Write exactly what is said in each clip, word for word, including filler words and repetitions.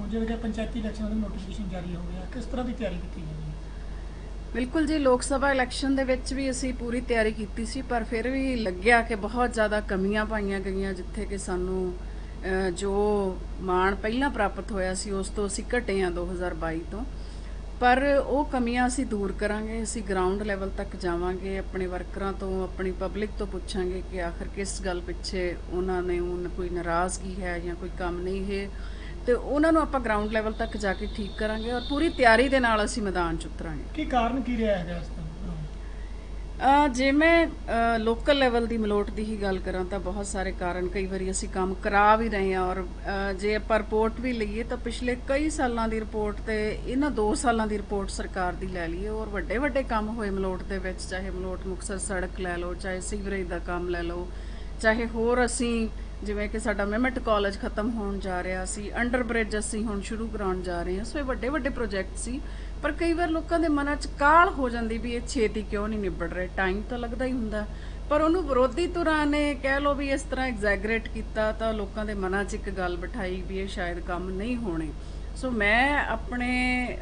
ਜਿਵੇਂ ਕਿ ਪੰਚਾਇਤੀ ਇਲੈਕਸ਼ਨਾਂ ਦਾ ਨੋਟੀਫਿਕੇਸ਼ਨ ਜਾਰੀ ਹੋ ਗਿਆ, ਕਿਸ ਤਰ੍ਹਾਂ ਦੀ ਤਿਆਰੀ ਕੀਤੀ ਗਈ? ਬਿਲਕੁਲ ਜੀ, ਲੋਕ ਸਭਾ ਇਲੈਕਸ਼ਨ ਦੇ ਵਿੱਚ ਵੀ ਅਸੀਂ ਪੂਰੀ ਤਿਆਰੀ ਕੀਤੀ ਸੀ, ਪਰ ਫਿਰ ਵੀ ਲੱਗਿਆ ਕਿ ਬਹੁਤ ਜ਼ਿਆਦਾ ਕਮੀਆਂ ਪਾਈਆਂ ਗਈਆਂ। ਜਿੱਥੇ ਕਿ ਸਾਨੂੰ ਜੋ ਮਾਣ ਪਹਿਲਾਂ ਪ੍ਰਾਪਤ ਹੋਇਆ ਸੀ ਉਸ ਤੋਂ ਅਸੀਂ ਘਟੇ ਹਾਂ ਦੋ ਹਜ਼ਾਰ ਬਾਈ ਤੋਂ, ਪਰ ਉਹ ਕਮੀਆਂ ਅਸੀਂ ਦੂਰ ਕਰਾਂਗੇ। ਅਸੀਂ ਗਰਾਊਂਡ ਲੈਵਲ ਤੱਕ ਜਾਵਾਂਗੇ, ਆਪਣੇ ਵਰਕਰਾਂ ਤੋਂ, ਆਪਣੀ ਪਬਲਿਕ ਤੋਂ ਪੁੱਛਾਂਗੇ ਕਿ ਆਖਰ ਕਿਸ ਗੱਲ ਪਿੱਛੇ ਉਹਨਾਂ ਨੇ ਕੋਈ ਨਾਰਾਜ਼ਗੀ ਹੈ ਜਾਂ ਕੋਈ ਕੰਮ ਨਹੀਂ ਹੈ, ਤੇ ਉਹਨਾਂ ਨੂੰ ਆਪਾਂ ਗਰਾਊਂਡ ਲੈਵਲ ਤੱਕ ਜਾ ਕੇ ਠੀਕ ਕਰਾਂਗੇ ਔਰ ਪੂਰੀ ਤਿਆਰੀ ਦੇ ਨਾਲ ਅਸੀਂ ਮੈਦਾਨ 'ਚ ਉਤਰਾਂਗੇ। ਕੀ ਕਾਰਨ ਕੀ ਰਿਹਾ ਹੈਗਾ ਇਸ ਦਾ? ਜੇ ਮੈਂ ਲੋਕਲ ਲੈਵਲ ਦੀ ਮਲੋਟ ਦੀ ਹੀ ਗੱਲ ਕਰਾਂ ਤਾਂ ਬਹੁਤ ਸਾਰੇ ਕਾਰਨ, ਕਈ ਵਾਰੀ ਅਸੀਂ ਕੰਮ ਕਰਾ ਵੀ ਰਹੇ ਹਾਂ ਔਰ ਜੇ ਆਪਾਂ ਰਿਪੋਰਟ ਵੀ ਲਈਏ ਤਾਂ ਪਿਛਲੇ ਕਈ ਸਾਲਾਂ ਦੀ ਰਿਪੋਰਟ ਤੇ ਇਹਨਾਂ ਦੋ ਸਾਲਾਂ ਦੀ ਰਿਪੋਰਟ ਸਰਕਾਰ ਦੀ ਲੈ ਲਈਏ ਔਰ ਵੱਡੇ ਵੱਡੇ ਕੰਮ ਹੋਏ ਮਲੋਟ ਦੇ ਵਿੱਚ, ਚਾਹੇ ਮਲੋਟ ਮੁਕਤਸਰ ਸੜਕ ਲੈ ਲਓ, ਚਾਹੇ ਸੀਵਰੇਜ ਦਾ ਕੰਮ ਲੈ ਲਓ, ਚਾਹੇ ਹੋਰ ਅਸੀਂ ਜਿਵੇਂ ਕਿ ਸਾਡਾ ਮਿਮਟ ਕਾਲਜ ਖਤਮ ਹੋਣ ਜਾ ਰਿਹਾ ਸੀ, ਅੰਡਰ ਬ੍ਰਿਜ ਅਸੀਂ ਹੁਣ ਸ਼ੁਰੂ ਕਰਾਉਣ ਜਾ ਰਹੇ ਹਾਂ। ਸੋ ਇਹ ਵੱਡੇ ਵੱਡੇ ਪ੍ਰੋਜੈਕਟ ਸੀ, ਪਰ ਕਈ ਵਾਰ ਲੋਕਾਂ ਦੇ ਮਨਾਂ 'ਚ ਕਾਹਲ ਹੋ ਜਾਂਦੀ ਵੀ ਇਹ ਛੇਤੀ ਕਿਉਂ ਨਹੀਂ ਨਿਬੜ ਰਹੇ। ਟਾਈਮ ਤਾਂ ਲੱਗਦਾ ਹੀ ਹੁੰਦਾ, ਪਰ ਉਹਨੂੰ ਵਿਰੋਧੀ ਧਿਰਾਂ ਨੇ ਕਹਿ ਲਓ ਵੀ ਇਸ ਤਰ੍ਹਾਂ ਐਗਜ਼ੈਗਰੇਟ ਕੀਤਾ ਤਾਂ ਲੋਕਾਂ ਦੇ ਮਨਾਂ 'ਚ ਇੱਕ ਗੱਲ ਬਿਠਾਈ ਵੀ ਇਹ ਸ਼ਾਇਦ ਕੰਮ ਨਹੀਂ ਹੋਣੇ। ਸੋ ਮੈਂ ਆਪਣੇ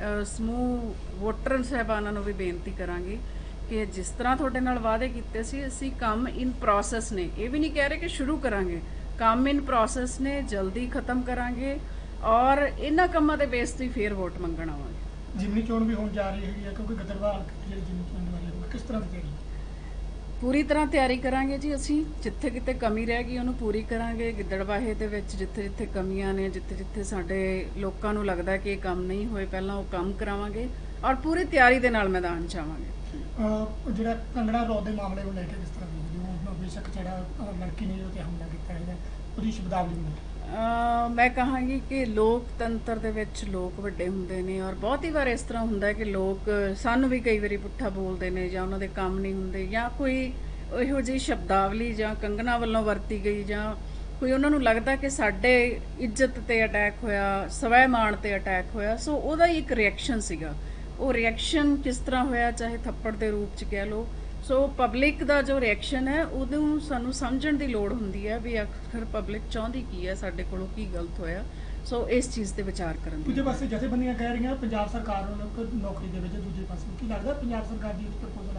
ਸਮੂਹ ਵੋਟਰ ਸਾਹਿਬਾਨਾਂ ਨੂੰ ਵੀ ਬੇਨਤੀ ਕਰਾਂਗੀ ਕਿ ਜਿਸ ਤਰ੍ਹਾਂ ਤੁਹਾਡੇ ਨਾਲ ਵਾਅਦੇ ਕੀਤੇ ਸੀ, ਅਸੀਂ ਕੰਮ ਇਨ ਪ੍ਰੋਸੈਸ ਨੇ, ਇਹ ਵੀ ਨਹੀਂ ਕਹਿ ਰਹੇ ਕਿ ਸ਼ੁਰੂ ਕਰਾਂਗੇ, ਕੰਮ ਇਨ ਪ੍ਰੋਸੈਸ ਨੇ, ਜਲਦੀ ਖਤਮ ਕਰਾਂਗੇ ਔਰ ਇਹਨਾਂ ਕੰਮਾਂ ਦੇ ਬੇਸ ਤੇ ਫੇਰ ਵੋਟ ਮੰਗਣ ਆਵਾਂਗੇ। ਜਿਮਨੀ ਚੋਣ ਵੀ ਹੋਣ ਜਾ ਰਹੀ ਹੈਗੀ ਹੈ, ਕਿਉਂਕਿ ਗਦਰਵਾਲ ਜਿਹੜੀ ਜਿਮਨੀ ਚੋਣ ਵਾਲੀ ਹੋਊਗੀ, ਕਿਸ ਤਰ੍ਹਾਂ ਦੀ ਤਿਆਰੀ? ਪੂਰੀ ਤਰ੍ਹਾਂ ਤਿਆਰੀ ਕਰਾਂਗੇ ਜੀ ਅਸੀਂ, ਜਿੱਥੇ ਕਿਤੇ ਕਮੀ ਰਹਿ ਗਈ ਉਹਨੂੰ ਪੂਰੀ ਕਰਾਂਗੇ। ਗਿੱਦੜਬਾਹੇ ਦੇ ਵਿੱਚ ਜਿੱਥੇ ਜਿੱਥੇ ਕਮੀਆਂ ਨੇ, ਜਿੱਥੇ ਜਿੱਥੇ ਸਾਡੇ ਲੋਕਾਂ ਨੂੰ ਲੱਗਦਾ ਕਿ ਇਹ ਕੰਮ ਨਹੀਂ ਹੋਏ, ਪਹਿਲਾਂ ਉਹ ਕੰਮ ਕਰਾਵਾਂਗੇ ਔਰ ਪੂਰੀ ਤਿਆਰੀ ਦੇ ਨਾਲ ਮੈਦਾਨ 'ਚ ਆਵਾਂਗੇ। ਜਿਹੜਾ ਕੰਗਣਾ ਰੌਤ ਦੇ ਮਾਮਲੇ ਨੂੰ ਲੈ ਕੇ ਕਿਸ ਤਰ੍ਹਾਂ ਦੀ ਬੇਸ਼ੱਕ ਜਿਹੜਾ ਲੜਕੀ ਨੇ ਉਹ ਤੇ ਹਮਲਾ ਕੀਤਾ ਹੈਗਾ, ਉਹਦੀ ਸ਼ਬਦਾਵਲੀ ਨੂੰ ਮੈਂ ਕਹਾਂਗੀ ਕਿ ਲੋਕਤੰਤਰ ਦੇ ਵਿੱਚ ਲੋਕ ਵੱਡੇ ਹੁੰਦੇ ਨੇ ਔਰ ਬਹੁਤ ਹੀ ਵਾਰ ਇਸ ਤਰ੍ਹਾਂ ਹੁੰਦਾ ਕਿ ਲੋਕ ਸਾਨੂੰ ਵੀ ਕਈ ਵਾਰੀ ਪੁੱਠਾ ਬੋਲਦੇ ਨੇ ਜਾਂ ਉਹਨਾਂ ਦੇ ਕੰਮ ਨਹੀਂ ਹੁੰਦੇ ਜਾਂ ਕੋਈ ਇਹੋ ਜਿਹੀ ਸ਼ਬਦਾਵਲੀ ਜਾਂ ਕੰਗਣਾ ਵੱਲੋਂ ਵਰਤੀ ਗਈ ਜਾਂ ਕੋਈ ਉਹਨਾਂ ਨੂੰ ਲੱਗਦਾ ਕਿ ਸਾਡੇ ਇੱਜ਼ਤ ਤੇ ਅਟੈਕ ਹੋਇਆ, ਸਵੈਮਾਣ ਤੇ ਅਟੈਕ ਹੋਇਆ। ਸੋ ਉਹਦਾ ਹੀ ਇੱਕ ਰਿਐਕਸ਼ਨ ਸੀਗਾ। ਉਹ ਰਿਐਕਸ਼ਨ ਕਿਸ ਤਰ੍ਹਾਂ ਹੋਇਆ, ਚਾਹੇ ਥੱਪੜ ਦੇ ਰੂਪ 'ਚ ਕਹਿ ਲਓ। ਸੋ ਪਬਲਿਕ ਦਾ ਜੋ ਰਿਐਕਸ਼ਨ ਹੈ ਉਹਨੂੰ ਸਾਨੂੰ ਸਮਝਣ ਦੀ ਲੋੜ ਹੁੰਦੀ ਹੈ ਵੀ ਆਖਰ ਪਬਲਿਕ ਚਾਹੁੰਦੀ ਕੀ ਹੈ, ਸਾਡੇ ਕੋਲੋਂ ਕੀ ਗਲਤ ਹੋਇਆ। ਸੋ ਇਸ ਚੀਜ਼ ਤੇ ਵਿਚਾਰ ਕਰਨ ਦੀ। ਦੂਜੇ ਪਾਸੇ ਜਥੇਬੰਦੀਆਂ ਕਹਿ ਰਹੀਆਂ ਪੰਜਾਬ ਸਰਕਾਰ ਨੂੰ ਨੌਕਰੀ ਦੇ ਵਿੱਚ, ਦੂਜੇ ਪਾਸੇ ਕੀ ਲੱਗਦਾ ਪੰਜਾਬ ਸਰਕਾਰ ਦੀ ਪ੍ਰਪੋਜ਼ਲ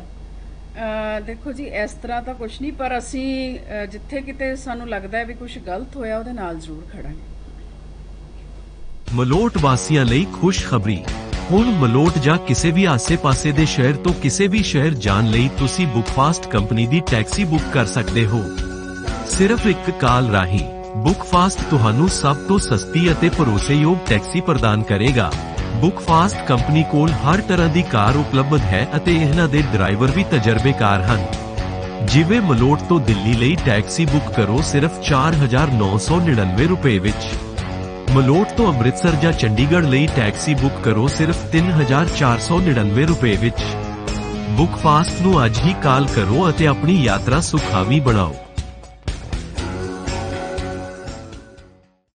ਹੈ? ਦੇਖੋ ਜੀ, ਇਸ ਤਰ੍ਹਾਂ ਤਾਂ ਕੁਛ ਨਹੀਂ, ਪਰ ਅਸੀਂ ਜਿੱਥੇ ਕਿਤੇ ਸਾਨੂੰ ਲੱਗਦਾ ਵੀ ਕੁਛ ਗਲਤ ਹੋਇਆ ਉਹਦੇ ਨਾਲ ਜ਼ਰੂਰ ਖੜਾਂਗੇ। ਮਲੋਟ ਵਾਸੀਆਂ ਲਈ ਖੁਸ਼ਖਬਰੀ, ਹੁਣ ਮਲੋਟ ਜਾਂ ਕਿਸੇ ਵੀ ਆਸੇ-ਪਾਸੇ ਦੇ ਸ਼ਹਿਰ ਤੋਂ ਕਿਸੇ ਵੀ ਸ਼ਹਿਰ ਜਾਣ ਲਈ ਤੁਸੀਂ ਬੁੱਕਫਾਸਟ ਕੰਪਨੀ ਦੀ ਟੈਕਸੀ ਬੁੱਕ ਕਰ ਸਕਦੇ ਹੋ। ਸਿਰਫ ਇੱਕ ਕਾਲ ਰਾਹੀਂ ਬੁੱਕਫਾਸਟ ਤੁਹਾਨੂੰ ਸਭ ਤੋਂ ਸਸਤੀ ਅਤੇ ਭਰੋਸੇਯੋਗ ਟੈਕਸੀ ਪ੍ਰਦਾਨ ਕਰੇਗਾ। ਬੁੱਕਫਾਸਟ ਕੰਪਨੀ ਕੋਲ ਹਰ ਤਰ੍ਹਾਂ ਦੀ ਕਾਰ ਉਪਲਬਧ ਹੈ ਅਤੇ ਇਹਨਾਂ ਦੇ ਡਰਾਈਵਰ ਵੀ ਤਜਰਬੇਕਾਰ ਹਨ। ਜਿਵੇਂ ਮਲੋਟ ਤੋਂ ਦਿੱਲੀ ਲਈ ਟੈਕਸੀ ਬੁੱਕ ਕਰੋ ਸਿਰਫ ਚਾਰ ਹਜ਼ਾਰ ਨੌ ਸੌ ਨੜਿਨਵੇਂ ਰੁਪਏ ਵਿੱਚ। ਮਲੋਟ ਤੋਂ ਅੰਮ੍ਰਿਤਸਰ ਜਾਂ ਚੰਡੀਗੜ੍ਹ ਲਈ ਟੈਕਸੀ ਬੁੱਕ ਕਰੋ ਸਿਰਫ ਤਿੰਨ ਹਜ਼ਾਰ ਚਾਰ ਸੌ ਨੜਿਨਵੇਂ ਰੁਪਏ ਵਿੱਚ। ਬੁੱਕਫਾਸਟ ਨੂੰ ਅੱਜ ਹੀ ਕਾਲ ਕਰੋ ਅਤੇ ਆਪਣੀ ਯਾਤਰਾ ਸੁਖਾਵੀਂ ਬਣਾਓ।